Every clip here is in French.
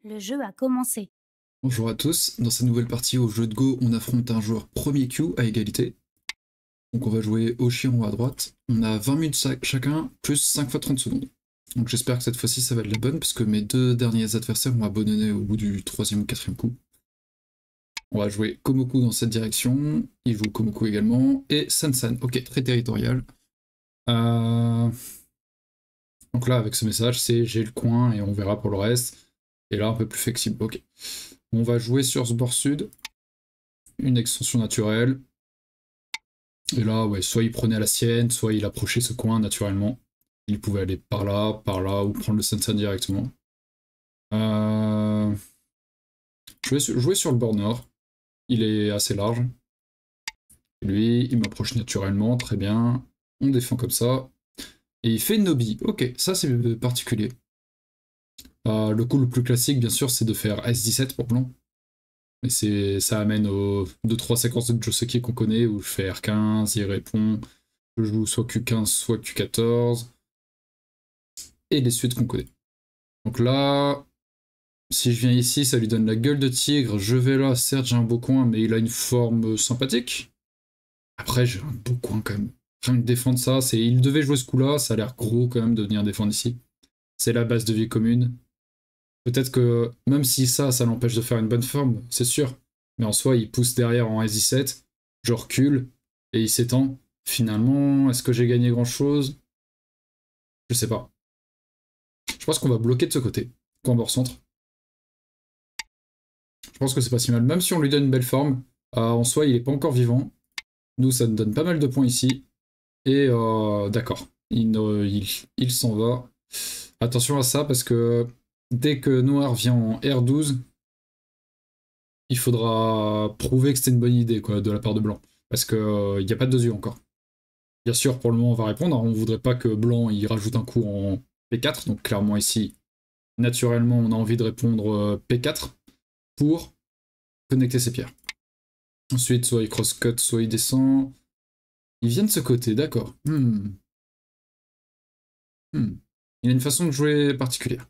Le jeu a commencé. Bonjour à tous, dans cette nouvelle partie au jeu de Go, on affronte un joueur premier Q à égalité. Donc on va jouer au chiron à droite. On a 20 minutes chacun, plus 5 fois 30 secondes. Donc j'espère que cette fois-ci ça va être la bonne, parce que mes deux derniers adversaires m'ont abandonné au bout du 3e ou 4e coup. On va jouer Komoku dans cette direction, il joue Komoku également, et Sansan, ok, très territorial. Donc là avec ce message c'est j'ai le coin et on verra pour le reste. Et là un peu plus flexible, ok. On va jouer sur ce bord sud, une extension naturelle. Et là, ouais, soit il prenait à la sienne, soit il approchait ce coin naturellement. Il pouvait aller par là, ou prendre le Sansan directement. Je vais jouer sur le bord nord. Il est assez large. Lui, il m'approche naturellement, très bien. On défend comme ça. Et il fait Nobi. Ok, ça c'est particulier. Le coup le plus classique, bien sûr, c'est de faire S17 pour blanc. Mais ça amène aux 2-3 séquences de Joseki qu'on connaît, où je fais R15, il répond, je joue soit Q15, soit Q14, et les suites qu'on connaît. Donc là, si je viens ici, ça lui donne la gueule de tigre, je vais là, certes j'ai un beau coin, mais il a une forme sympathique. Après, j'ai un beau coin quand même. Rien que défendre ça, il devait jouer ce coup-là, ça a l'air gros quand même de venir défendre ici. C'est la base de vie commune. Peut-être que même si ça l'empêche de faire une bonne forme, c'est sûr. Mais en soi, il pousse derrière en S17, je recule, et il s'étend. Finalement, est-ce que j'ai gagné grand-chose? Je sais pas. Je pense qu'on va bloquer de ce côté. Coin bord centre. Je pense que c'est pas si mal. Même si on lui donne une belle forme, en soi, il est pas encore vivant. Nous, ça nous donne pas mal de points ici. Et d'accord. Il s'en va. Attention à ça, parce que dès que Noir vient en R12, il faudra prouver que c'était une bonne idée quoi, de la part de Blanc. Parce qu'il n'y a pas de 2 yeux encore. Bien sûr, pour le moment, on va répondre. On ne voudrait pas que Blanc il rajoute un coup en P4. Donc clairement ici, naturellement, on a envie de répondre P4 pour connecter ses pierres. Ensuite, soit il cross-cut, soit il descend. Il vient de ce côté, d'accord. Il a une façon de jouer particulière.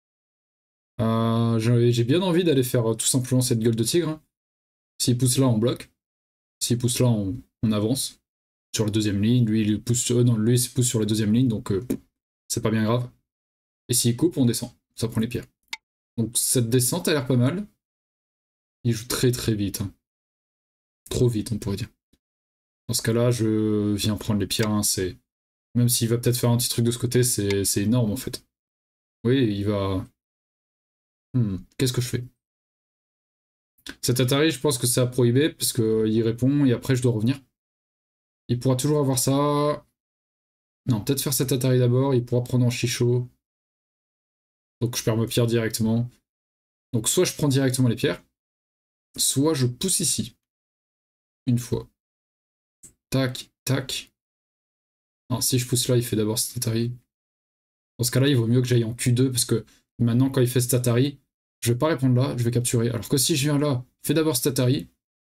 J'ai bien envie d'aller faire tout simplement cette gueule de tigre. Hein. S'il pousse là, on bloque. S'il pousse là, on avance. Sur la 2e ligne, lui il pousse, lui, il pousse sur la 2e ligne, donc c'est pas bien grave. Et s'il coupe, on descend. Ça prend les pierres. Donc cette descente a l'air pas mal. Il joue très très vite. Hein. Trop vite, on pourrait dire. Dans ce cas-là, je viens prendre les pierres. Hein, même s'il va peut-être faire un petit truc de ce côté, c'est énorme en fait. Oui, il va... Qu'est-ce que je fais? Cet Atari, je pense que c'est à prohiber, parce qu'il répond, et après je dois revenir. Il pourra toujours avoir ça. Non, peut-être faire cet Atari d'abord, il pourra prendre en Chicho. Donc je perds ma pierre directement. Donc soit je prends directement les pierres, soit je pousse ici. Une fois. Tac, tac. Non, si je pousse là, il fait d'abord cet Atari. Dans ce cas-là, il vaut mieux que j'aille en Q2, parce que maintenant, quand il fait cet Atari, je vais pas répondre là, je vais capturer. Alors que si je viens là, fais d'abord cet Atari,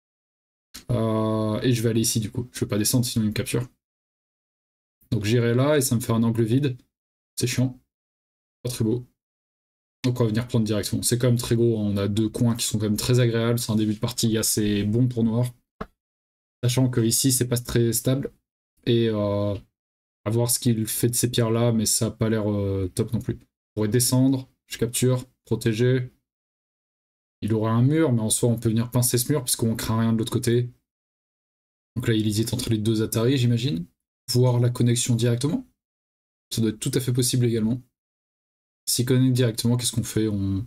et je vais aller ici du coup. Je vais pas descendre, sinon il me capture. Donc j'irai là, et ça me fait un angle vide. C'est chiant. Pas très beau. Donc on va venir prendre directement. C'est quand même très gros, hein. On a 2 coins qui sont quand même très agréables. C'est un début de partie assez bon pour Noir. Sachant que ici c'est pas très stable. Et à voir ce qu'il fait de ces pierres là, mais ça a pas l'air top non plus. On pourrait descendre, je capture, protéger. Il aurait un mur, mais en soi on peut venir pincer ce mur puisqu'on craint rien de l'autre côté. Donc là il hésite entre les 2 Atari, j'imagine. Voir la connexion directement. Ça doit être tout à fait possible également. S'il connecte directement, qu'est-ce qu'on fait? On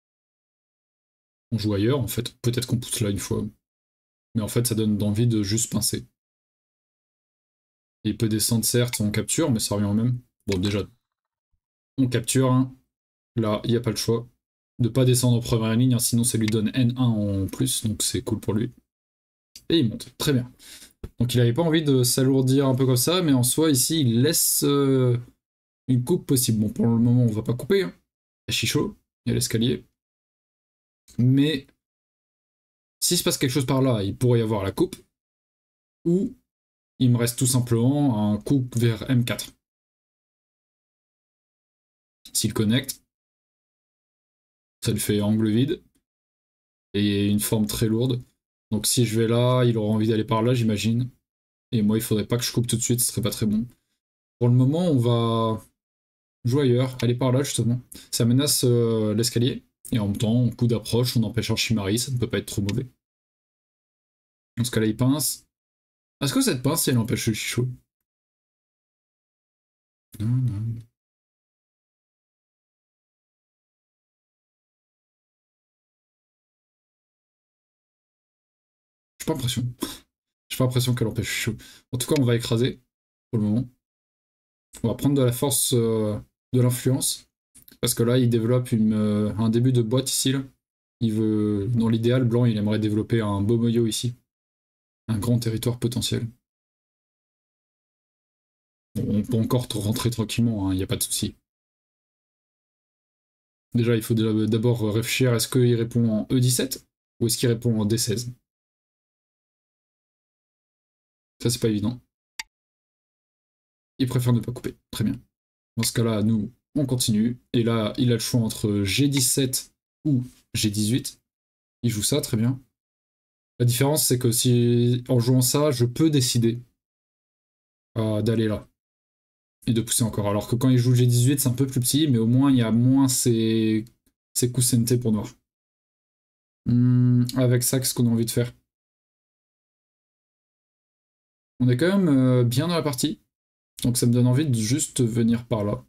joue ailleurs en fait. Peut-être qu'on pousse là une fois. Mais en fait ça donne envie de juste pincer. Il peut descendre certes, on capture, mais ça revient au même. Bon déjà, on capture, hein. Là, il n'y a pas le choix. De pas descendre en première ligne, hein, sinon ça lui donne N1 en plus, donc c'est cool pour lui. Et il monte, très bien. Donc il n'avait pas envie de s'alourdir un peu comme ça, mais en soi ici il laisse une coupe possible. Bon pour le moment on va pas couper, hein. Il y a Chicho, il y a l'escalier. Mais s'il se passe quelque chose par là, il pourrait y avoir la coupe, ou il me reste tout simplement un coup vers M4. S'il connecte, elle fait angle vide, et une forme très lourde. Donc si je vais là, il aura envie d'aller par là, j'imagine. Et moi, il faudrait pas que je coupe tout de suite, ce serait pas très bon. Pour le moment, on va jouer ailleurs, aller par là justement. Ça menace l'escalier, et en même temps, en coup d'approche, on empêche Archimari, ça ne peut pas être trop mauvais. Dans ce cas-là, il pince. Est-ce que cette pince, elle empêche le Chicho? Non, non. J'ai pas l'impression. J'ai pas l'impression qu'elle empêche le Chicho. En tout cas, on va écraser, pour le moment. On va prendre de la force, de l'influence. Parce que là, il développe un début de boîte ici. Là. Il veut, dans l'idéal, Blanc, il aimerait développer un beau moyo ici. Un grand territoire potentiel. Bon, on peut encore rentrer tranquillement, il n'y a pas de souci. Déjà, il faut d'abord réfléchir, est-ce qu'il répond en E17 ou est-ce qu'il répond en D16? Ça, c'est pas évident. Il préfère ne pas couper. Très bien. Dans ce cas-là, nous, on continue. Et là, il a le choix entre G17 ou G18. Il joue ça, très bien. La différence, c'est que si, en jouant ça, je peux décider d'aller là. Et de pousser encore. Alors que quand il joue G18, c'est un peu plus petit, mais au moins, il y a moins ces coups CNT pour noir. Avec ça, qu'est-ce qu'on a envie de faire? On est quand même bien dans la partie. Donc ça me donne envie de juste venir par là.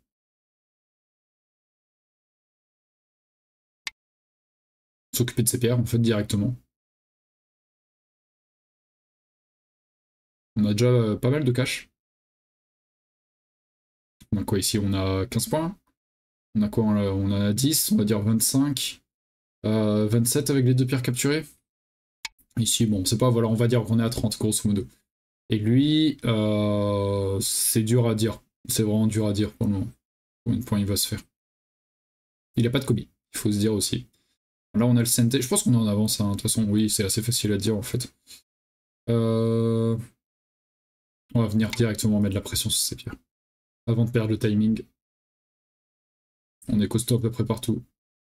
S'occuper de ces pierres, en fait, directement. On a déjà pas mal de cash. On a quoi ici? On a 15 points. On a quoi? On a 10, on va dire 25. 27 avec les 2 pierres capturées. Ici, bon, c'est pas, voilà, on va dire qu'on est à 30, grosso modo. Et lui, c'est dur à dire. C'est vraiment dur à dire pour le moment. Combien de points il va se faire. Il a pas de Kobe, il faut se dire aussi. Là, on a le CNT. Je pense qu'on est en avance, hein. De toute façon, oui, c'est assez facile à dire, en fait. On va venir directement mettre de la pression sur ces pierres. Avant de perdre le timing. On est costaud à peu près partout.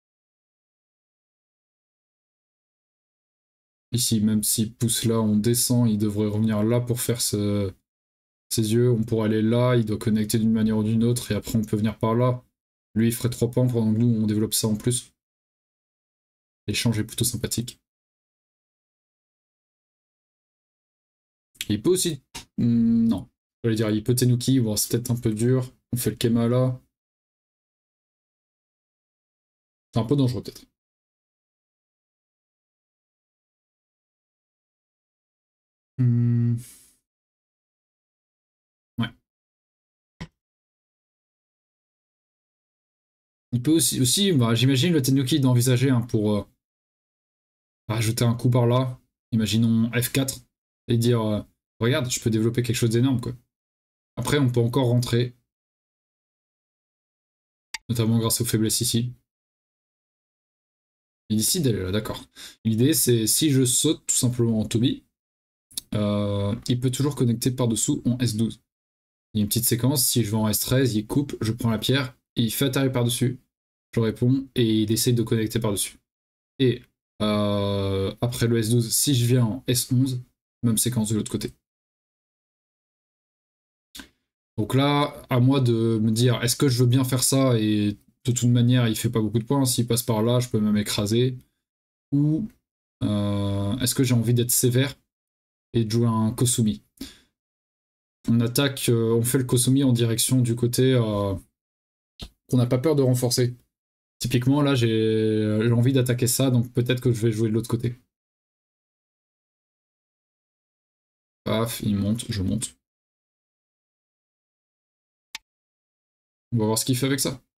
Ici, même s'il pousse là, on descend, il devrait revenir là pour faire ses yeux. On pourrait aller là, il doit connecter d'une manière ou d'une autre, et après on peut venir par là. Lui, il ferait 3 pans pendant que nous, on développe ça en plus. L'échange est plutôt sympathique. Il peut aussi... non. Je voulais dire, il peut Tenuki, bon, c'est peut-être un peu dur. On fait le Kema là. C'est un peu dangereux peut-être. Ouais. Il peut aussi bah, j'imagine le Tenuki d'envisager hein, pour rajouter un coup par là. Imaginons F4 et dire regarde, je peux développer quelque chose d'énorme quoi. Après, on peut encore rentrer, notamment grâce aux faiblesses ici. Il décide d'aller là, d'accord. L'idée, c'est si je saute tout simplement en Toby, il peut toujours connecter par-dessous en S12. Il y a une petite séquence, si je vais en S13, il coupe, je prends la pierre, et il fait atterrir par-dessus, je réponds, et il essaye de connecter par-dessus. Et après le S12, si je viens en S11, même séquence de l'autre côté. Donc là, à moi de me dire, est-ce que je veux bien faire ça et de toute manière, il fait pas beaucoup de points. S'il passe par là, je peux même écraser. Ou est-ce que j'ai envie d'être sévère et de jouer un Kosumi? On attaque, on fait le Kosumi en direction du côté qu'on n'a pas peur de renforcer. Typiquement, là, j'ai envie d'attaquer ça, donc peut-être que je vais jouer de l'autre côté. Paf, il monte, je monte. On va voir ce qu'il fait avec ça.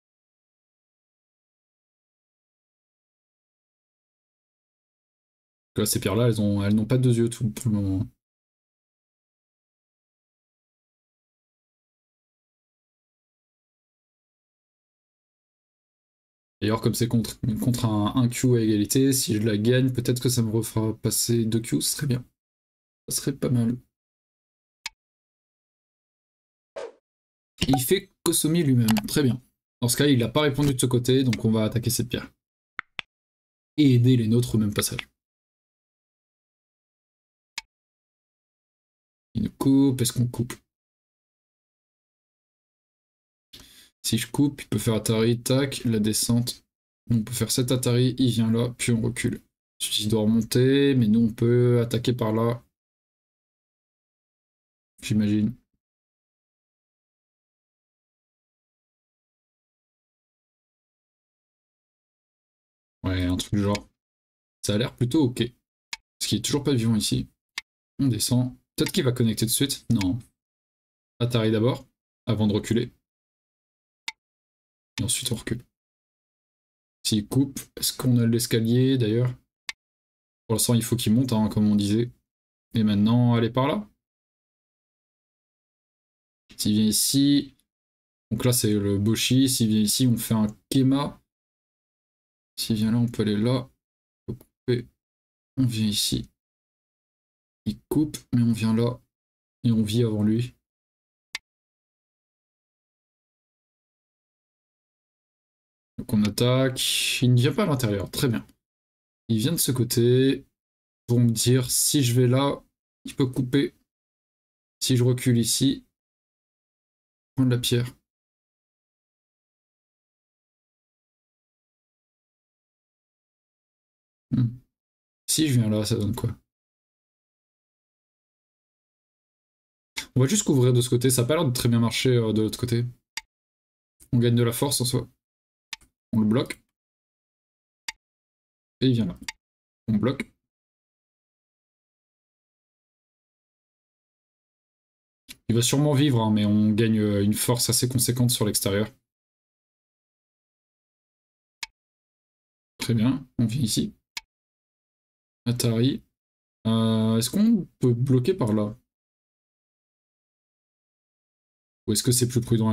Là, ces pierres-là, elles n'ont pas deux yeux tout pour le moment. D'ailleurs, comme c'est contre un Q à égalité, si je la gagne, peut-être que ça me refera passer 2 Q, ce serait bien. Ça serait pas mal. Et il fait Kosomi lui-même, très bien. Dans ce cas, il n'a pas répondu de ce côté, donc on va attaquer cette pierre. et aider les nôtres au même passage. Il nous coupe, est-ce qu'on coupe? Si je coupe, il peut faire Atari, tac, la descente. On peut faire cet Atari, il vient là, puis on recule. Il doit remonter, mais nous on peut attaquer par là. J'imagine. Ouais, un truc du genre. Ça a l'air plutôt ok. Parce qu'il est toujours pas vivant ici. On descend. Peut-être qu'il va connecter tout de suite. Non. Atari d'abord, avant de reculer. Et ensuite on recule. S'il coupe, est-ce qu'on a l'escalier d'ailleurs? Pour l'instant, il faut qu'il monte, hein, comme on disait. Et maintenant, aller par là. S'il vient ici, donc là c'est le Boshi. S'il vient ici, on fait un Kema. S'il vient là, on peut aller là. On peut couper. On vient ici. Il coupe, mais on vient là. Et on vit avant lui. Donc on attaque. Il ne vient pas à l'intérieur. Très bien. Il vient de ce côté. Pour me dire, si je vais là, il peut couper. Si je recule ici, prendre la pierre. Si je viens là, ça donne quoi? On va juste couvrir de ce côté. Ça a pas l'air de très bien marcher de l'autre côté. On gagne de la force en soi. On le bloque. Et il vient là. On bloque. Il va sûrement vivre, hein, mais on gagne une force assez conséquente sur l'extérieur. Très bien. On vient ici. Atari. Est-ce qu'on peut bloquer par là? Ou est-ce que c'est plus prudent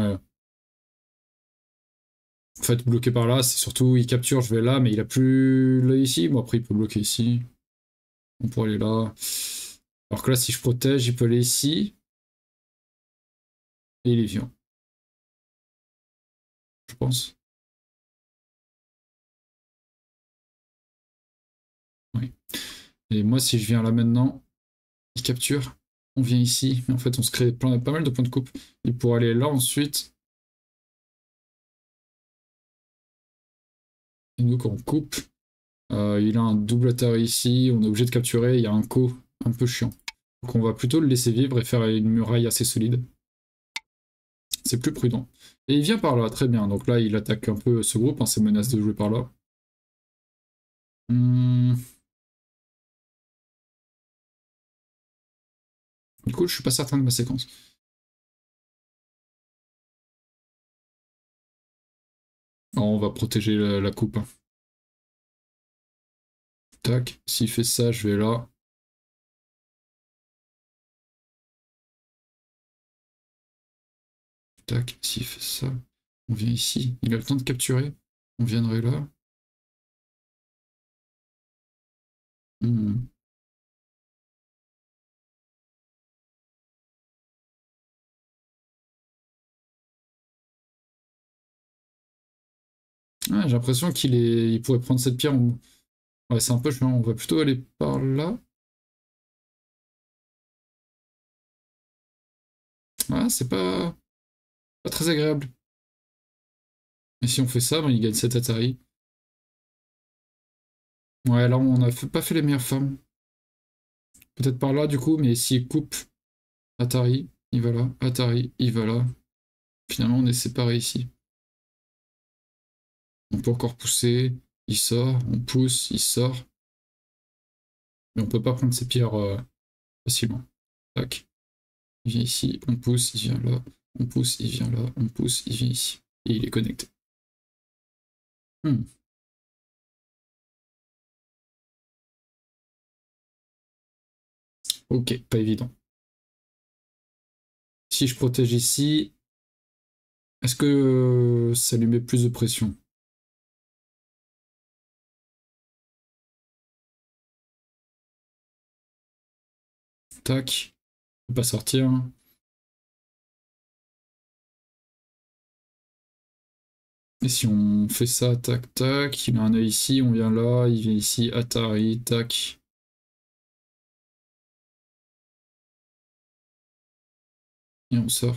En fait, bloquer par là, c'est surtout, il capture, je vais là, mais il a plus là ici. Bon, après, il peut bloquer ici. On pourrait aller là. Alors que là, si je protège, il peut aller ici. Et il est vivant. Je pense. Oui. Et moi, si je viens là maintenant, il capture. On vient ici. Mais en fait, on se crée pas mal de points de coupe. Il pourrait aller là ensuite. Et nous, quand on coupe, il a un double Atari ici. On est obligé de capturer. Il y a un co un peu chiant. Donc on va plutôt le laisser vivre et faire une muraille assez solide. C'est plus prudent. Et il vient par là, très bien. Donc là, il attaque un peu ce groupe, hein, ses menaces de jouer par là. Du coup, je suis pas certain de ma séquence. Oh, on va protéger la coupe. Hein. Tac, s'il fait ça, je vais là. Tac, s'il fait ça, on vient ici. Il a le temps de capturer. On viendrait là. Hmm. Ah, j'ai l'impression il pourrait prendre cette pierre. Ouais, c'est un peu chiant. On va plutôt aller par là. Ah, c'est pas très agréable. Et si on fait ça, ben, il gagne 7 Atari. Ouais, là, on n'a pas fait les meilleures femmes. Peut-être par là, du coup, mais s'il coupe Atari, il va là. Atari, il va là. Finalement, on est séparés ici. On peut encore pousser. Il sort, on pousse, il sort. Mais on peut pas prendre ces pierres facilement. Tac. Il vient ici, on pousse, il vient là. On pousse, il vient là. On pousse, il vient ici. Et il est connecté. Hmm. Ok, pas évident. Si je protège ici, est-ce que ça lui met plus de pression? Tac. On peut pas sortir. Et si on fait ça, tac, tac, il a un œil ici, on vient là, il vient ici, Atari, tac. Et on sort.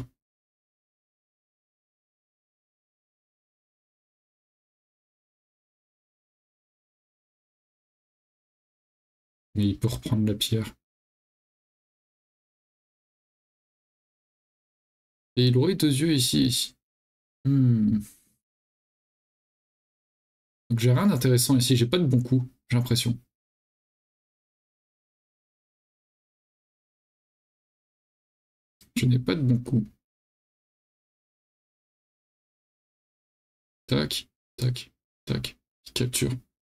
Mais il peut reprendre la pierre. Et il aurait deux yeux ici. Hmm. Donc j'ai rien d'intéressant ici, j'ai pas de bon coup, j'ai l'impression. Je n'ai pas de bon coup. Tac, tac, tac. Capture.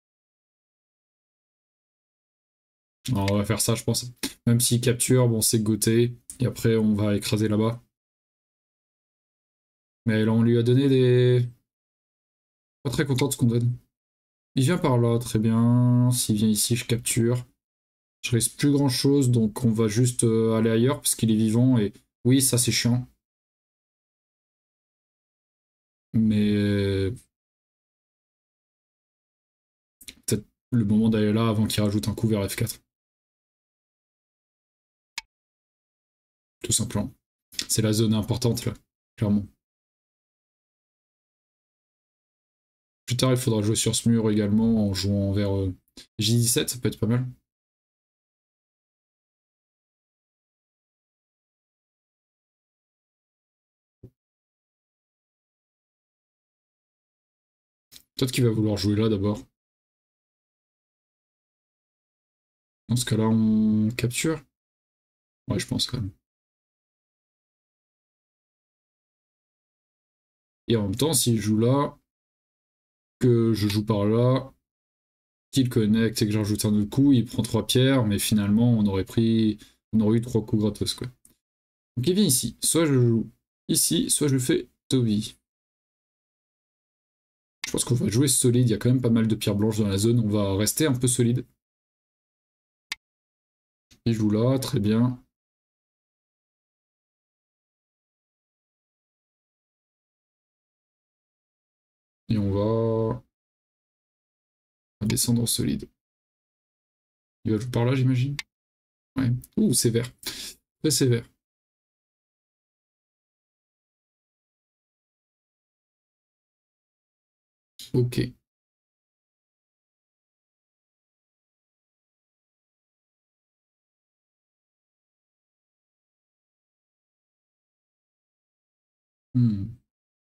Alors, on va faire ça, je pense. Même s'il capture, bon, c'est goûté. Et après, on va écraser là-bas. Mais là, on lui a donné des... Pas très content de ce qu'on donne. Il vient par là, très bien. S'il vient ici, je capture. Je risque plus grand-chose, donc on va juste aller ailleurs, parce qu'il est vivant, et... Oui, ça, c'est chiant. Mais... Peut-être le moment d'aller là avant qu'il rajoute un coup vers F4. Tout simplement. C'est la zone importante, là, clairement. Plus tard, il faudra jouer sur ce mur également, en jouant vers J17, ça peut être pas mal. Peut-être qu'il va vouloir jouer là d'abord. Dans ce cas-là, on capture. Ouais, je pense quand même. Et en même temps, s'il joue là, que je joue par là, qu'il connecte et que j'ajoute un autre coup, il prend 3 pierres, mais finalement, on aurait pris... On aurait eu 3 coups gratos, quoi. Donc il vient ici. Soit je joue ici, soit je fais Toby. Je pense qu'on va jouer solide, il y a quand même pas mal de pierres blanches dans la zone, on va rester un peu solide. Il joue là, très bien. Et on va descendre solide. Il va jouer par là, j'imagine. Ouais. Ouh, sévère. Très sévère. Ok. Hmm.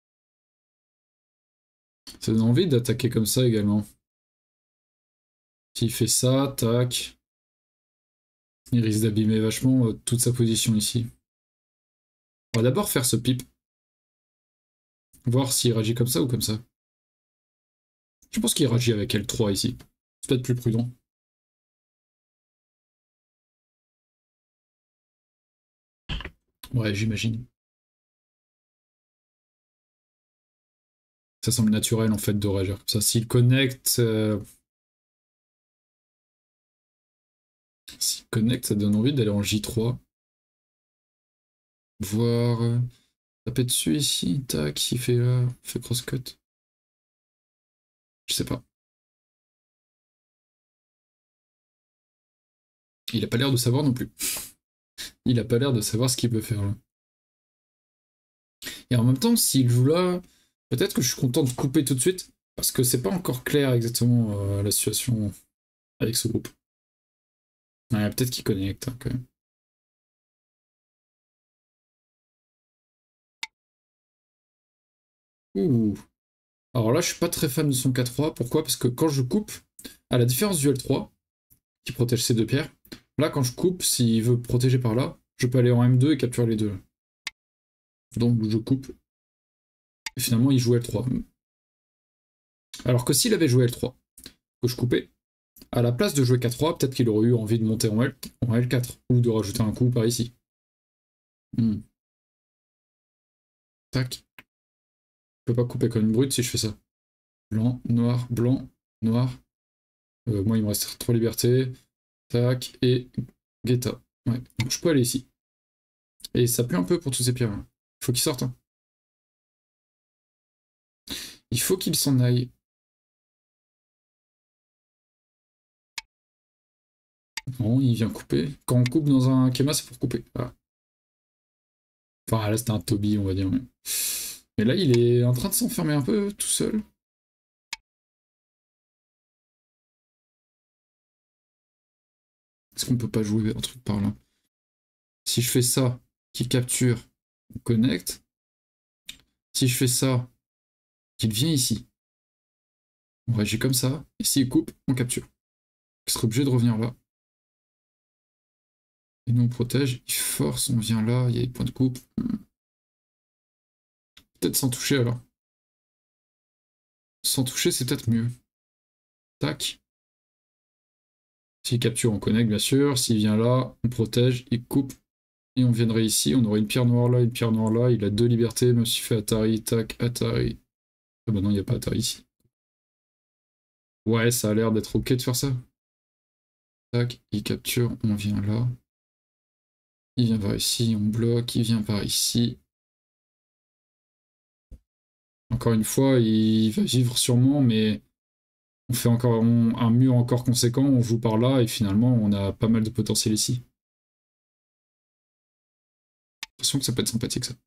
Ça donne envie d'attaquer comme ça également. S'il fait ça, tac. Il risque d'abîmer vachement toute sa position ici. On va d'abord faire ce pipe. Voir s'il réagit comme ça ou comme ça. Je pense qu'il réagit avec L3 ici. C'est peut-être plus prudent. Ouais, j'imagine. Ça semble naturel en fait de réagir comme ça. S'il connecte... S'il connecte, ça donne envie d'aller en J3. Voir... taper dessus ici. Tac, il fait crosscut. Je sais pas. Il a pas l'air de savoir non plus. Il a pas l'air de savoir ce qu'il peut faire là. Et en même temps, s'il joue là, peut-être que je suis content de couper tout de suite, parce que c'est pas encore clair exactement la situation avec ce groupe. Ouais, peut-être qu'il connecte hein, quand même. Ouh. Alors là, je suis pas très fan de son K3. Pourquoi? Parce que quand je coupe, à la différence du L3, qui protège ces deux pierres, là, quand je coupe, s'il veut protéger par là, je peux aller en M2 et capturer les deux. Donc je coupe. Et finalement, il joue L3. Alors que s'il avait joué L3, que je coupais, à la place de jouer K3, peut-être qu'il aurait eu envie de monter en L4 ou de rajouter un coup par ici. Hmm. Tac. Je peux pas couper comme une brute si je fais ça. Blanc, noir. Moi, il me reste 3 libertés. Tac, et Guetta. Ouais, donc je peux aller ici. Et ça pue un peu pour tous ces pierres. Il faut qu'ils sortent. Hein. Il faut qu'il s'en aille. Bon, il vient couper. Quand on coupe dans un Kema, c'est pour couper. Ah. Enfin, là, c'était un Toby, on va dire. Mais là, il est en train de s'enfermer un peu tout seul. Est-ce qu'on peut pas jouer un truc par là? Si je fais ça, qu'il capture, on connecte. Si je fais ça, qu'il vient ici, on réagit comme ça. Et s'il coupe, on capture. Il serait obligé de revenir là. Et nous, on protège. Il force, on vient là. Il y a des points de coupe. Peut-être sans toucher alors. Sans toucher, c'est peut-être mieux. Tac. S'il capture, on connecte, bien sûr. S'il vient là, on protège, il coupe. Et on viendrait ici, on aurait une pierre noire là, une pierre noire là. Il a 2 libertés, même s'il fait Atari, tac, Atari. Ah bah non, il n'y a pas Atari ici. Ouais, ça a l'air d'être ok de faire ça. Tac, il capture, on vient là. Il vient par ici, on bloque, il vient par ici. Encore une fois, il va vivre sûrement, mais on fait encore un mur encore conséquent, on joue par là, et finalement, on a pas mal de potentiel ici. J'ai l'impression que ça peut être sympathique, ça.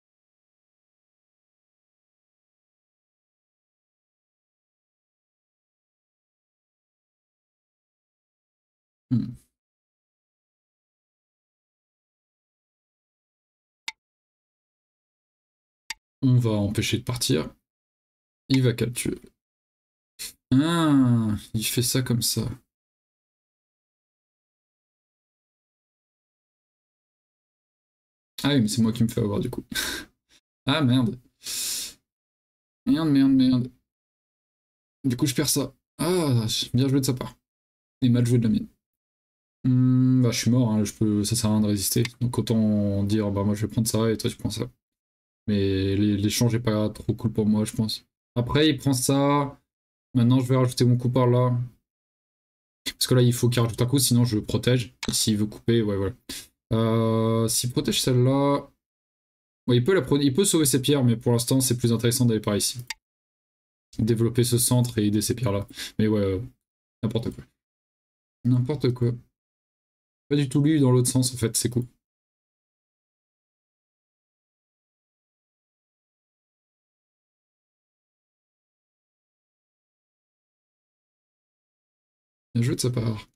Hmm. On va empêcher de partir. Il va capturer. Ah, il fait ça comme ça. Ah oui, mais c'est moi qui me fais avoir du coup. Ah merde. Merde, merde, merde. Du coup, je perds ça. Ah, bien joué de sa part. Et mal joué de la mienne. Bah, je suis mort, hein, ça sert à rien de résister. Donc autant dire, bah moi je vais prendre ça et toi tu prends ça. Mais l'échange est pas trop cool pour moi, je pense. Après, il prend ça. Maintenant, je vais rajouter mon coup par là. Parce que là, il faut qu'il rajoute un coup, sinon je protège. S'il veut couper, ouais, voilà. S'il protège celle-là. Ouais, il peut sauver ses pierres, mais pour l'instant, c'est plus intéressant d'aller par ici. Développer ce centre et aider ces pierres-là. Mais ouais, n'importe quoi. N'importe quoi. Pas du tout lui dans l'autre sens, en fait, c'est cool. Bien joué de sa part.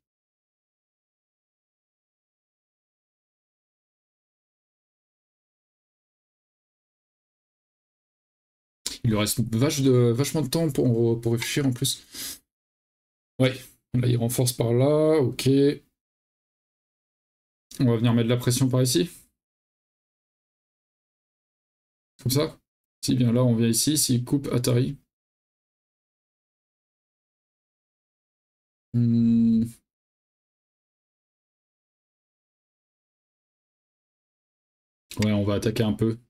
Il lui reste vachement de temps pour réfléchir en plus. Ouais, là il renforce par là, ok. On va venir mettre de la pression par ici. Comme ça. S'il vient là, on vient ici. S'il coupe, Atari. Hmm. Ouais, on va attaquer un peu.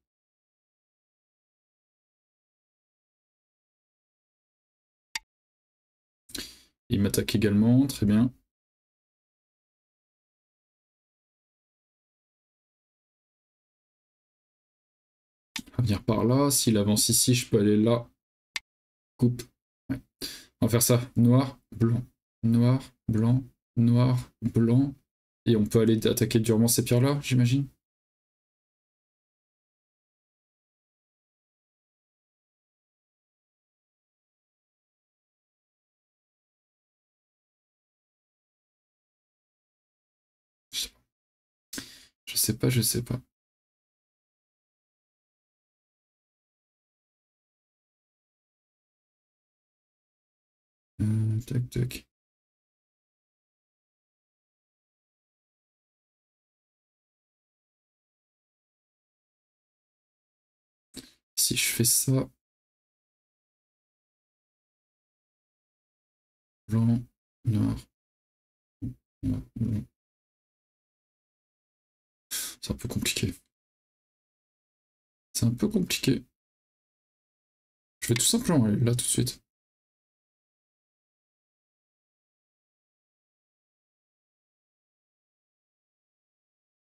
Il m'attaque également, très bien. On va venir par là. S'il avance ici, je peux aller là. Coupe. Ouais. On va faire ça. Noir, blanc, noir, blanc, noir, blanc. Et on peut aller attaquer durement ces pierres-là, j'imagine. Je sais pas, je sais pas. Tac, tac. Si je fais ça, blanc, noir, noir, blanc. C'est un peu compliqué. C'est un peu compliqué. Je vais tout simplement aller là tout de suite.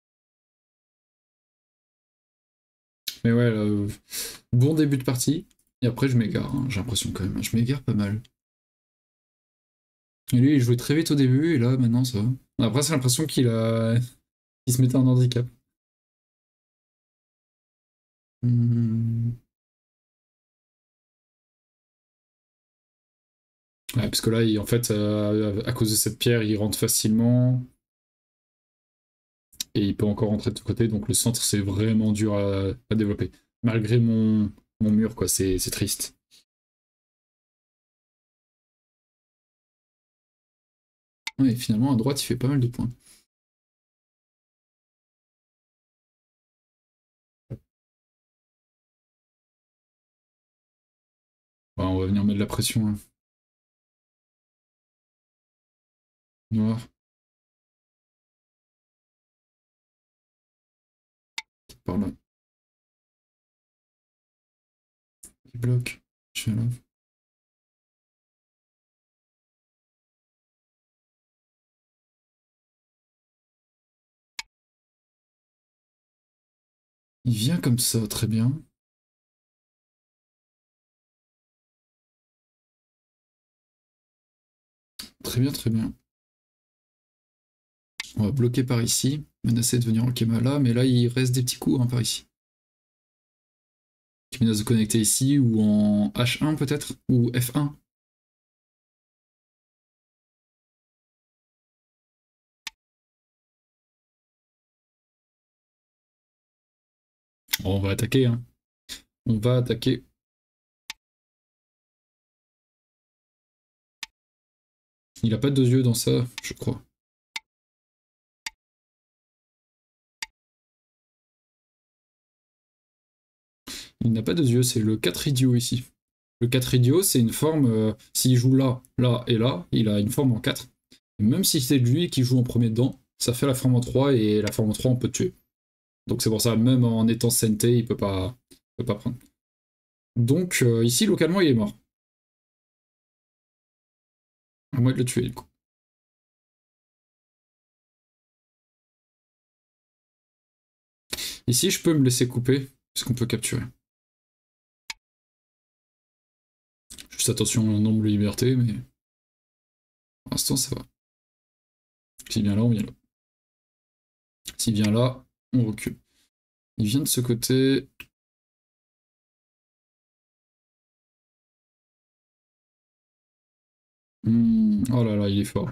Mais ouais, bon début de partie. Et après, je m'égare, hein, j'ai l'impression quand même. Je m'égare pas mal. Et lui, il jouait très vite au début, et là, maintenant, ça va. Après, c'est l'impression qu'il se mettait en handicap. Hmm. Ouais, parce que là, en fait, à cause de cette pierre, il rentre facilement. Et il peut encore rentrer de ce côté, donc le centre, c'est vraiment dur à développer. Malgré mon mur, quoi, c'est triste. Ouais, et finalement, à droite, il fait pas mal de points. Ouais, on va venir mettre de la pression, hein. Noir, par là. Il bloque. Je fais là. Il vient comme ça, très bien. Très bien, très bien. On va bloquer par ici. Menacer de venir en Kemala, mais là, il reste des petits coups hein, par ici. Qui menace de connecter ici, ou en H1 peut-être, ou F1. On va attaquer, hein. On va attaquer. Il a pas de deux yeux dans ça, je crois. Il n'a pas de yeux, c'est le 4 idiot ici. Le 4 idiot, c'est une forme, s'il joue là, là et là, il a une forme en 4. Et même si c'est lui qui joue en premier dedans, ça fait la forme en 3 et la forme en 3 on peut tuer. Donc c'est pour ça, même en étant Sentai, peut pas prendre. Donc ici, localement, il est mort. À moi de le tuer, du coup. Ici, je peux me laisser couper, parce qu'on peut capturer. Juste attention au nombre de liberté, mais pour l'instant, ça va. S'il vient là, on vient là. S'il vient là, on recule. Il vient de ce côté. Oh là là, il est fort.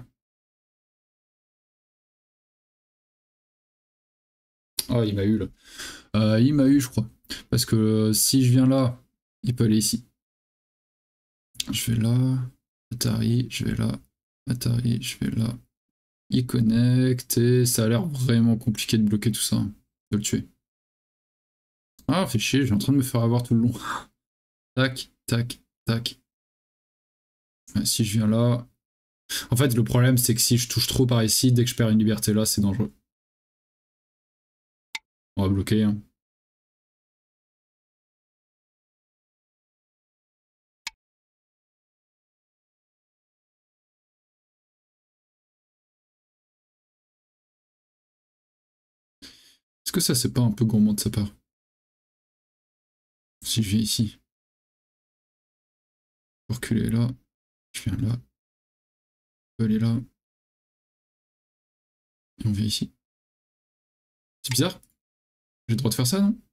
Ah, il m'a eu là. Il m'a eu, je crois. Parce que si je viens là, il peut aller ici. Je vais là. Atari, je vais là. Atari, je vais là. Il connecte et ça a l'air vraiment compliqué de bloquer tout ça, de le tuer. Ah, fait chier, j'ai en train de me faire avoir tout le long. Tac, tac, tac. Si je viens là. En fait, le problème, c'est que si je touche trop par ici, dès que je perds une liberté là, c'est dangereux. On va bloquer, hein. Est-ce que ça, c'est pas un peu gourmand de sa part? Si je viens ici, je peux reculer là, je viens là, je peux aller là, et on vient ici. C'est bizarre. J'ai le droit de faire ça, non?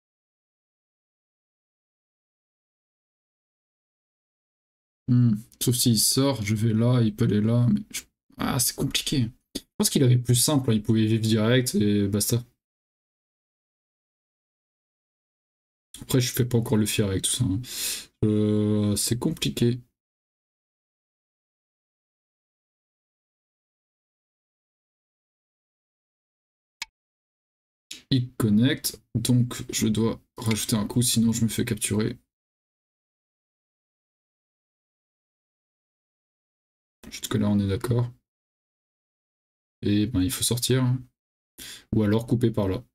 Sauf s'il sort, je vais là, il peut aller là, mais ah, c'est compliqué. Je pense qu'il avait plus simple, hein, il pouvait vivre direct et basta. Après, je fais pas encore le fier avec tout ça, hein. C'est compliqué. Il connecte, donc je dois rajouter un coup, sinon je me fais capturer. Jusque-là, on est d'accord. Et ben, il faut sortir, hein. Ou alors couper par là.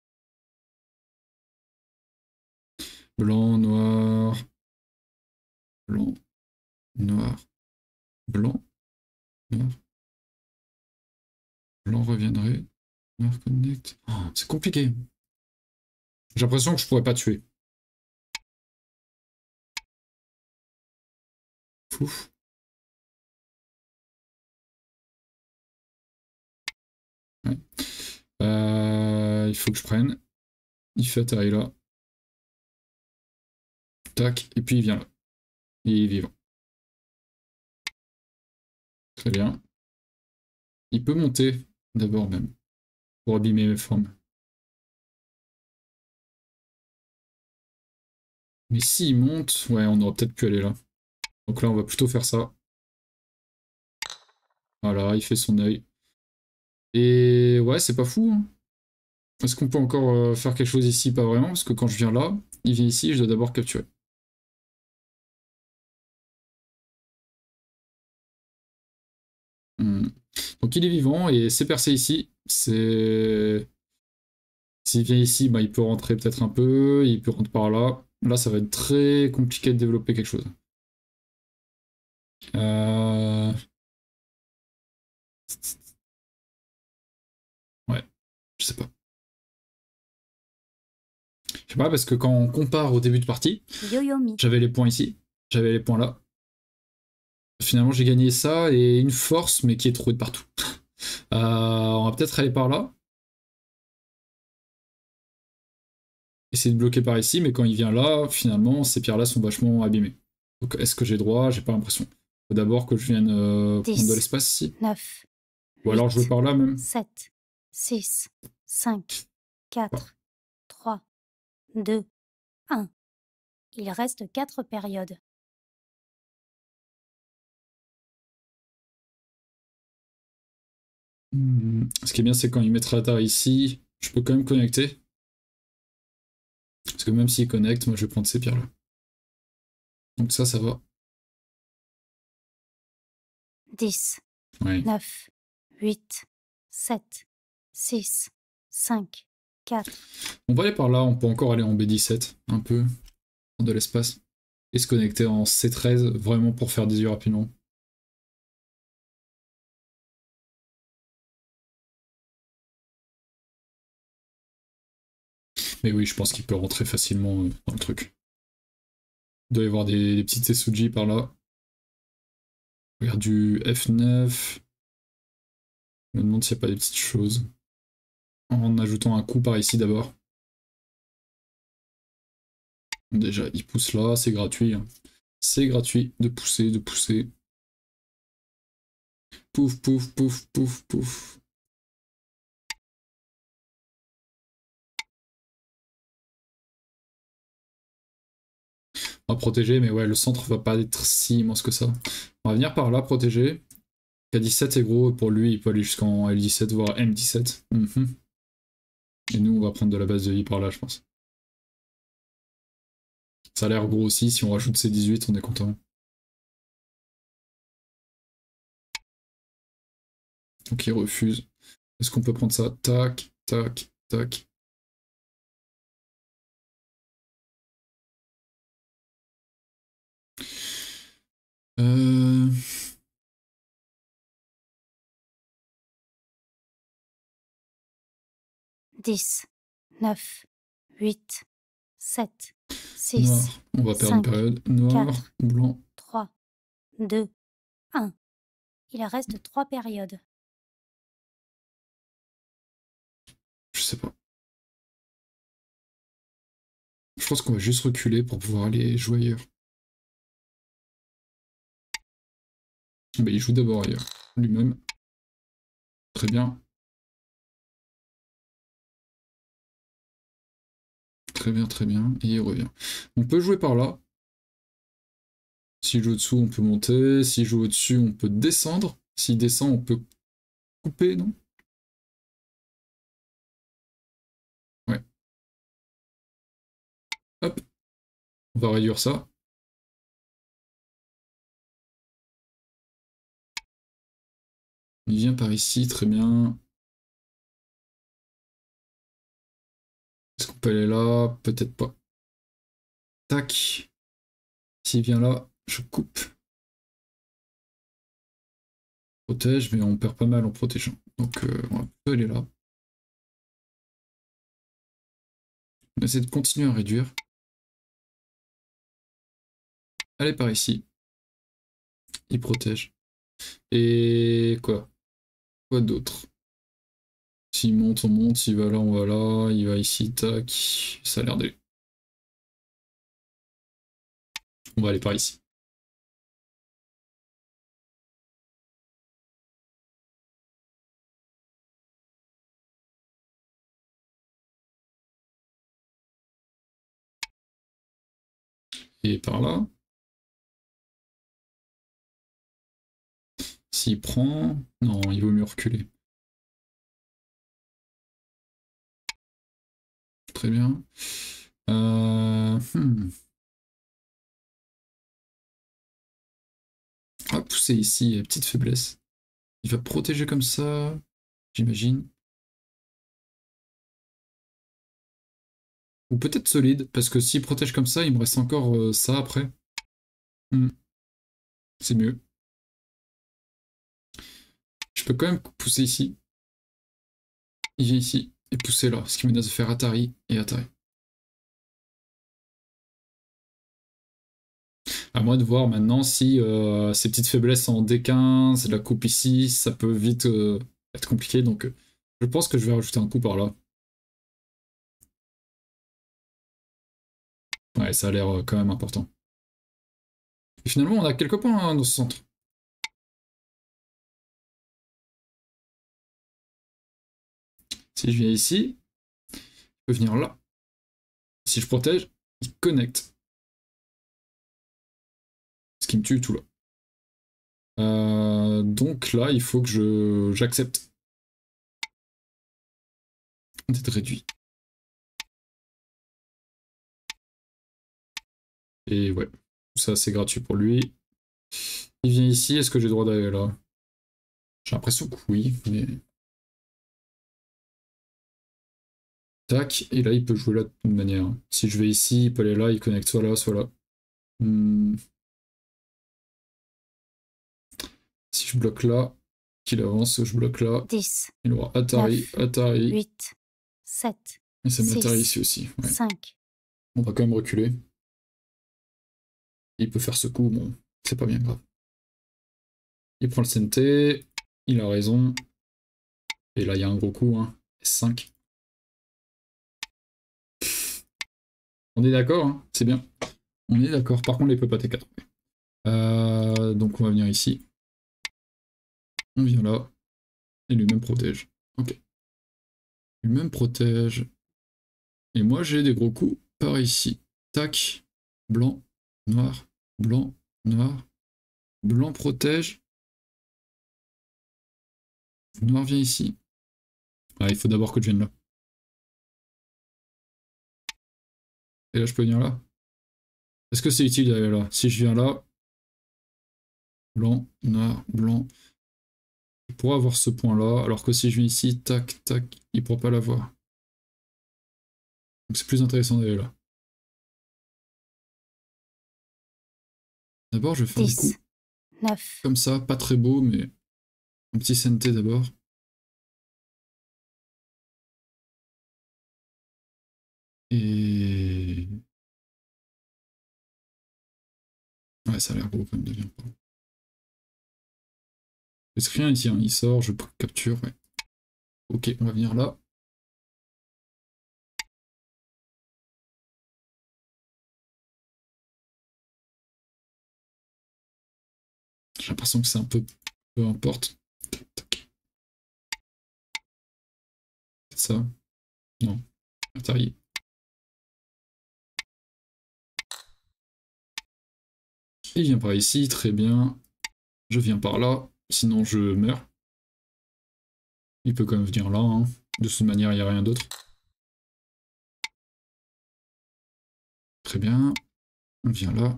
Blanc, noir, blanc, noir, blanc, noir, blanc reviendrait, noir connect. Oh, c'est compliqué. J'ai l'impression que je pourrais pas tuer. Pouf. Ouais. Il faut que je prenne. Il fait atterrir là. Tac, et puis il vient là. Il est vivant. Très bien. Il peut monter d'abord même, pour abîmer mes formes. Mais s'il monte, ouais, on aurait peut-être pu aller là. Donc là, on va plutôt faire ça. Voilà, il fait son œil. Et ouais, c'est pas fou. Hein. Est-ce qu'on peut encore faire quelque chose ici? Pas vraiment, parce que quand je viens là, il vient ici, je dois d'abord capturer. Donc il est vivant et c'est percé ici. C'est... S'il vient ici, bah, il peut rentrer peut-être un peu, il peut rentrer par là. Là, ça va être très compliqué de développer quelque chose. Ouais, je sais pas. Je sais pas, parce que quand on compare au début de partie, j'avais les points ici, j'avais les points là. Finalement, j'ai gagné ça et une force, mais qui est trouvée de partout. On va peut-être aller par là. Essayer de bloquer par ici, mais quand il vient là, finalement, ces pierres-là sont vachement abîmées. Donc, est-ce que j'ai droit? J'ai pas l'impression. Faut d'abord que je vienne prendre de l'espace ici. 9, Ou 8, alors jouer par là même. 7, 6, 5, 4, 3, 2, 1. Il reste 4 périodes. Ce qui est bien, c'est quand il mettra la terre ici, je peux quand même connecter. Parce que même s'il connecte, moi je vais prendre ces pierres-là. Donc ça va. 10, Ouais. 9, 8, 7, 6, 5, 4. On va aller par là, on peut encore aller en B17, un peu, de l'espace. Et se connecter en C13, vraiment pour faire des yeux rapidement. Mais oui, je pense qu'il peut rentrer facilement dans le truc. Il doit y avoir des petites SUG par là. Regarde du F9. Je me demande s'il n'y a pas des petites choses. En ajoutant un coup par ici d'abord. Déjà, il pousse là, c'est gratuit. Hein. C'est gratuit de pousser, de pousser. Pouf, pouf, pouf, pouf, pouf. On va protéger, mais ouais, le centre va pas être si immense que ça. On va venir par là, protéger. K17 c'est gros, pour lui, il peut aller jusqu'en L17, voire M17. Et nous, on va prendre de la base de vie par là, je pense. Ça a l'air gros aussi, si on rajoute C18, on est content. Donc il refuse. Est-ce qu'on peut prendre ça? Tac, tac, tac. Euh... 10, 9, 8, 7, 6, Noir, on va perdre une 5, période. Noir, 4, blanc. 3, 2, 1. Il reste 3 périodes. Je sais pas. Je pense qu'on va juste reculer pour pouvoir aller jouer ailleurs. Bah, il joue d'abord ailleurs, lui-même. Très bien. Très bien, très bien. Et il revient. On peut jouer par là. S'il joue au-dessous, on peut monter. S'il joue au-dessus, on peut descendre. S'il descend, on peut couper, non? Ouais. Hop. On va réduire ça. Il vient par ici, très bien. Est-ce qu'on peut aller là? Peut-être pas. Tac. S'il vient là, je coupe. Protège, mais on perd pas mal en protégeant. Donc on peut aller là. On va essayer de continuer à réduire. Allez par ici. il protège. Et quoi? Quoi d'autre? S'il monte, on monte, s'il va là, on va là, il va ici, tac. Ça a l'air d'aller. On va aller par ici. Et par là. S'il prend... Non, il vaut mieux reculer. Très bien. On va pousser ici, petite faiblesse. Il va protéger comme ça, j'imagine. Ou peut-être solide, parce que s'il protège comme ça, il me reste encore ça après. C'est mieux. Je peux quand même pousser ici. Il vient ici et pousser là, ce qui menace de faire Atari et Atari. À moi de voir maintenant si ces petites faiblesses en D15, la coupe ici, ça peut vite être compliqué. Donc je pense que je vais rajouter un coup par là. Ouais, ça a l'air quand même important. Et finalement, on a quelques points hein, dans ce centre. Si je viens ici, je peux venir là. Si je protège, il connecte. Ce qui me tue tout là. Donc là, il faut que j'accepte d'être réduit. Et ouais, ça c'est gratuit pour lui. Il vient ici, est-ce que j'ai le droit d'aller là? J'ai l'impression que oui, mais... Tac, et là il peut jouer là de toute manière. Si je vais ici, il peut aller là, il connecte soit là, soit là. Si je bloque là, qu'il avance, je bloque là. 10. Il aura Atari, 9, Atari. 8, 7. Et ça met 6, Atari ici aussi. Ouais. 5. On va quand même reculer. Il peut faire ce coup, bon, c'est pas bien grave. Il prend le CNT, il a raison. Et là, il y a un gros coup, hein. 5. On est d'accord, hein, c'est bien. On est d'accord. Par contre, il peut pas T4. Donc on va venir ici. On vient là. Et lui-même protège. Ok. Lui-même protège. Et moi, j'ai des gros coups par ici. Tac. Blanc, noir, blanc, noir. Blanc protège. Noir vient ici. Ah, il faut d'abord que je vienne là. Et là, je peux venir là. Est-ce que c'est utile d'aller là? Si je viens là, blanc, noir, blanc, il pourra avoir ce point-là, alors que si je viens ici, tac, tac, il pourra pas l'avoir. Donc c'est plus intéressant d'aller là. D'abord, je vais faire 10, des coups 9. comme ça, pas très beau, mais un petit CNT d'abord. Et... Ouais, ça a l'air beau quand même de venir par là. Est-ce que rien ici, hein, il sort, je capture, ouais. Ok, on va venir là. J'ai l'impression que c'est un peu importe. C'est ça. Non. Atari. Il vient par ici, très bien. Je viens par là, sinon je meurs. Il peut quand même venir là, hein. De cette manière, il n'y a rien d'autre. Très bien. On vient là.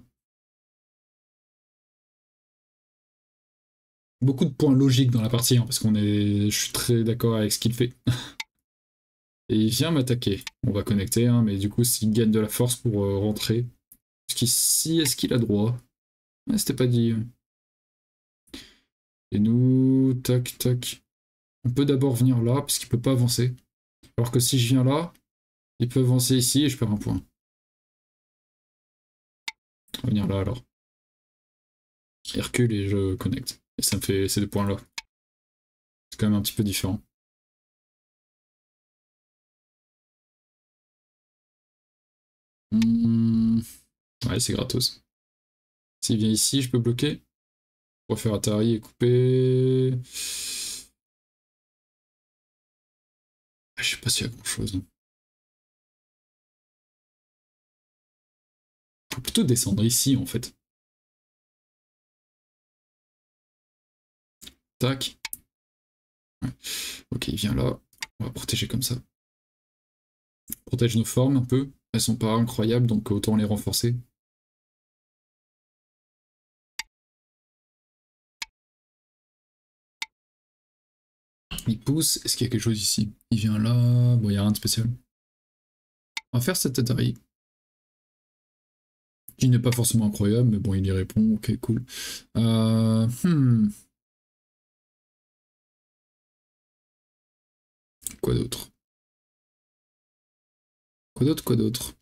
Beaucoup de points logiques dans la partie, hein, parce je suis très d'accord avec ce qu'il fait. Et il vient m'attaquer. On va connecter, hein, mais du coup, s'il gagne de la force pour rentrer. Parce qu'ici, est-ce qu'il a droit? Ouais, c'était pas dit. Et nous, tac, tac. On peut d'abord venir là, parce qu'il peut pas avancer. Alors que si je viens là, il peut avancer ici et je perds un point. On va venir là alors. Il recule et je connecte. Et ça me fait ces 2 points-là. C'est quand même un petit peu différent. Ouais, c'est gratos. S'il vient ici, je peux bloquer. Pour faire Atari et couper. Je sais pas s'il y a grand chose. Faut plutôt descendre ici en fait. Tac. Ouais. Ok, il vient là. On va protéger comme ça. On protège nos formes un peu. Elles sont pas incroyables, donc autant les renforcer. Il pousse. Est-ce qu'il y a quelque chose ici? Il vient là. Bon, il n'y a rien de spécial. On va faire cette Atari. Qui n'est pas forcément incroyable, mais bon, il y répond. Ok, cool. Quoi d'autre? Quoi d'autre? Quoi d'autre?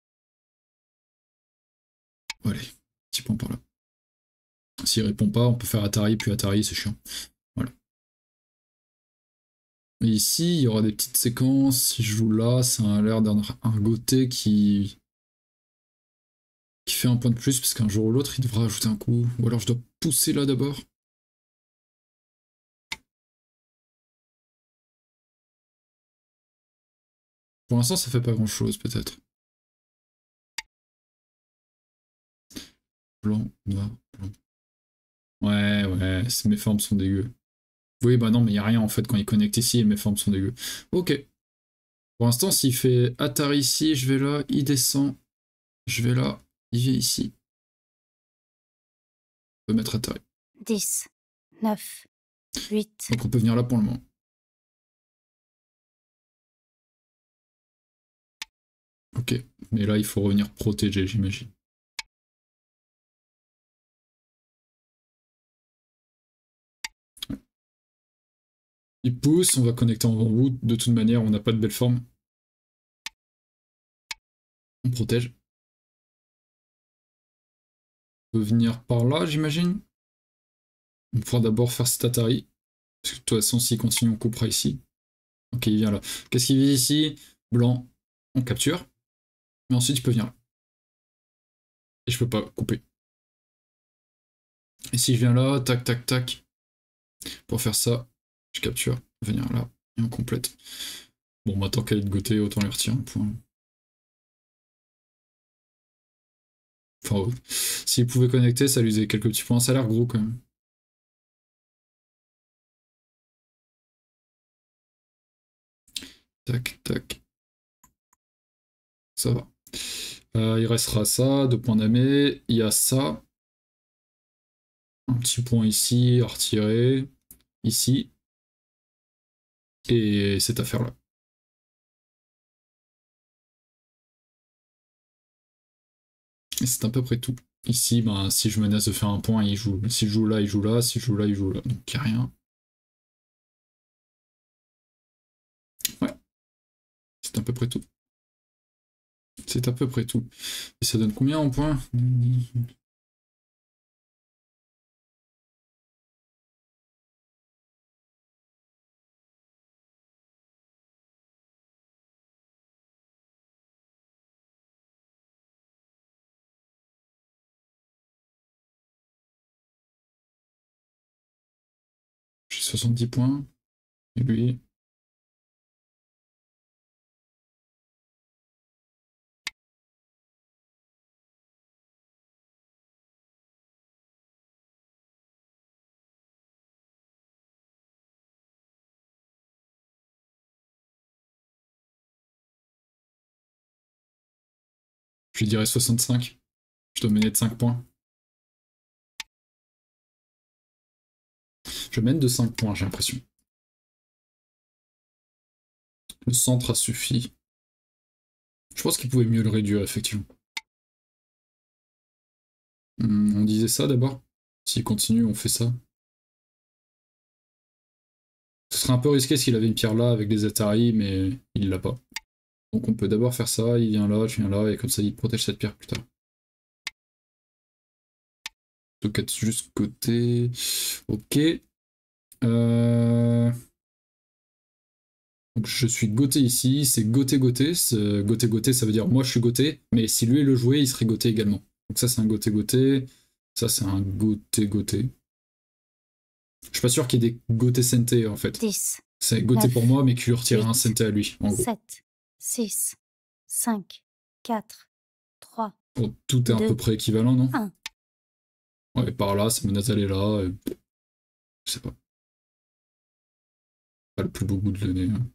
Allez, petit point par là. S'il répond pas, on peut faire Atari, puis Atari, c'est chiant. Voilà. Et ici, il y aura des petites séquences. Si je joue là, ça a l'air d'un Goté qui fait un point de plus, parce qu'un jour ou l'autre, il devra ajouter un coup. Ou alors je dois pousser là d'abord. Pour l'instant, ça fait pas grand chose, peut-être. Blanc, noir, blanc. Ouais, mes formes sont dégueu. Oui, bah non, mais il n'y a rien en fait quand il connecte ici et mes formes sont dégueu. Ok. Pour l'instant, s'il fait Atari ici, je vais là, il descend, je vais là, il vient ici. On peut mettre Atari. 10, 9, 8. Donc on peut venir là pour le moment. Ok, mais là il faut revenir protéger, j'imagine. Ouais. Il pousse, on va connecter en bout. De toute manière, on n'a pas de belle forme. On protège. On peut venir par là, j'imagine. On pourra d'abord faire cet Atari. Parce que de toute façon, s'il continue, on coupera ici. Ok, il vient là. Qu'est-ce qu'il vit ici? Blanc. On capture. Mais ensuite, il peut venir là. Et je peux pas couper. Et si je viens là, tac, tac, tac. Pour faire ça, je capture. Venir là. Et on complète. Bon, bah tant qu'elle est de côté, autant les retirer un point. Enfin, s'il pouvait connecter, ça lui faisait quelques petits points. Ça a l'air gros quand même. Tac, tac. Ça va. Il restera ça, 2 points d'amé. Il y a ça. Un petit point ici, à retirer. Ici. Et cette affaire-là. Et c'est à peu près tout. Ici, ben, si je menace de faire un point, il joue. Si je joue là, il joue là. Si je joue là, il joue là. Donc il n'y a rien. Ouais. C'est à peu près tout. C'est à peu près tout. Et ça donne combien en points? J'ai 70 points. Et lui. Je lui dirais 65. Je dois mener de 5 points. Je mène de 5 points, j'ai l'impression. Le centre a suffi. Je pense qu'il pouvait mieux le réduire, effectivement. On disait ça d'abord. S'il continue, on fait ça. Ce serait un peu risqué s'il avait une pierre là avec des Atari, mais il l'a pas. Donc on peut d'abord faire ça, il vient là, je viens là, et comme ça il protège cette pierre plus tard. Donc être juste côté. Ok. Donc je suis goté ici, c'est goté-goté. Goté-goté, ça veut dire moi je suis goté, mais si lui le jouait, il serait goté également. Donc ça c'est un goté-goté, ça c'est un goté-goté. Je suis pas sûr qu'il y ait des goté senté en fait. 10, C'est goté 9, pour moi, mais qui lui retire 8, un senté à lui, en gros. 7, 6, 5, 4, 3, Bon, tout est à 2, peu près équivalent, non? 1. Ouais, par là, c'est Natal est là, je sais pas. Pas le plus beau goût de l'année. Hein.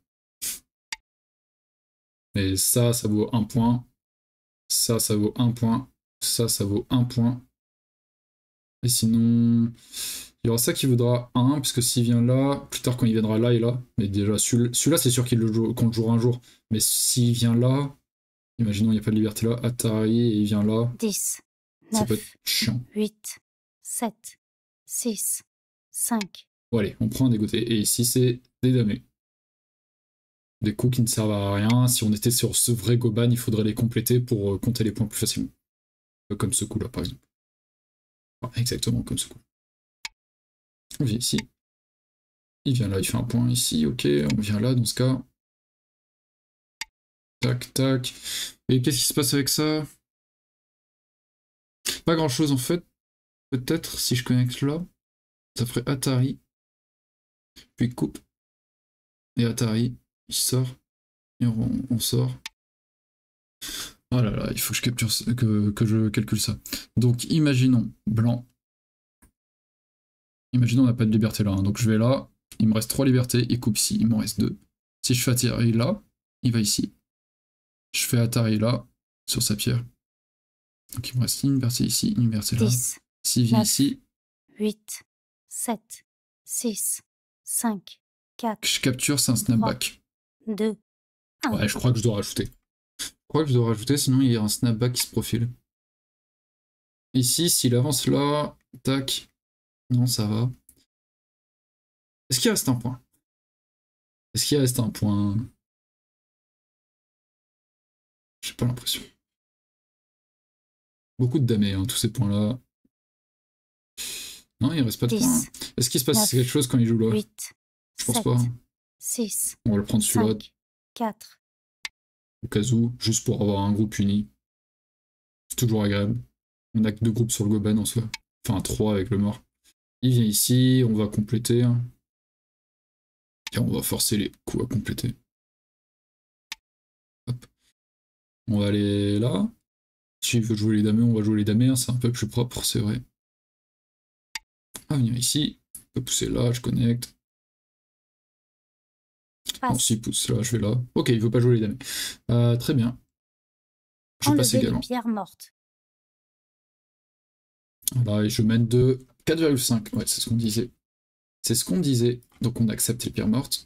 Mais ça vaut 1 point. Ça vaut 1 point. Ça vaut 1 point. Et sinon, il y aura ça qui vaudra 1, puisque s'il vient là, plus tard quand il viendra là et là, mais déjà celui-là c'est sûr qu'on le jouera un jour, mais s'il vient là, imaginons il n'y a pas de liberté là, Atari et il vient là, 10, ça peut être 9, chiant. 8, 7, 6, 5. Bon allez, on prend un dégoté, et ici c'est des damés. Des coups qui ne servent à rien, si on était sur ce vrai Goban, il faudrait les compléter pour compter les points plus facilement. Comme ce coup là par exemple. Enfin, exactement comme ce coup. On vient ici. Il vient là, il fait un point ici, ok, on vient là dans ce cas. Tac, tac. Et qu'est-ce qui se passe avec ça? Pas grand chose en fait. Peut-être si je connecte là, ça ferait Atari. Puis coupe. Et Atari, il sort. Et on sort. Oh là là, il faut que je capture que je calcule ça. Donc imaginons blanc. Imaginons on n'a pas de liberté là. Hein. Donc je vais là. Il me reste 3 libertés. Il coupe ici. Il m'en reste 2. Si je fais Atari là, il va ici. Je fais Atari là, sur sa pierre. Donc il me reste une liberté ici, une liberté là. 10, S'il vient 9, ici, 8, 7, 6, 5, 4. je capture, c'est un snapback. 2, 1. Ouais, je crois que je dois rajouter. Sinon il y a un snapback qui se profile. Ici, s'il avance là, tac. Non, ça va. Est-ce qu'il reste un point? Est-ce qu'il reste un point? J'ai pas l'impression. Beaucoup de damés, hein, tous ces points-là. Non, il reste pas de 10, points. Est-ce qu'il se passe 9, quelque chose quand il joue là? 8, Je pense 7, pas. 6, On va le prendre celui-là 5, 4. au cas où, juste pour avoir un groupe uni. C'est toujours agréable. On a que 2 groupes sur le Goban en soi. Enfin 3 avec le mort. Il vient ici, on va compléter. Et on va forcer les coups à compléter. Hop. On va aller là. S'il veut jouer les damés, on va jouer les damés. Hein. C'est un peu plus propre, c'est vrai. On va venir ici. On peut pousser là, je connecte. Non, s'il pousse là, je vais là. Ok, il veut pas jouer les damés. Très bien. Je passe également. Les pierres mortes. Voilà, et je mène de 4,5. Ouais, c'est ce qu'on disait. C'est ce qu'on disait. Donc on accepte les pierres mortes.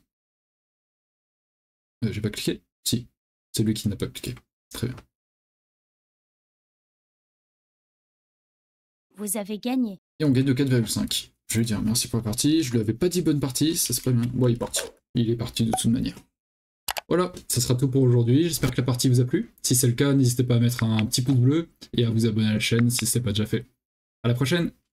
J'ai pas cliqué? Si. C'est lui qui n'a pas cliqué. Très bien. Vous avez gagné. Et on gagne de 4,5. Je vais lui dire merci pour la partie. Je lui avais pas dit bonne partie, ça c'est pas bien. Bon, il est parti. Il est parti de toute manière. Voilà, ça sera tout pour aujourd'hui. J'espère que la partie vous a plu. Si c'est le cas, n'hésitez pas à mettre un petit pouce bleu et à vous abonner à la chaîne si ce n'est pas déjà fait. À la prochaine!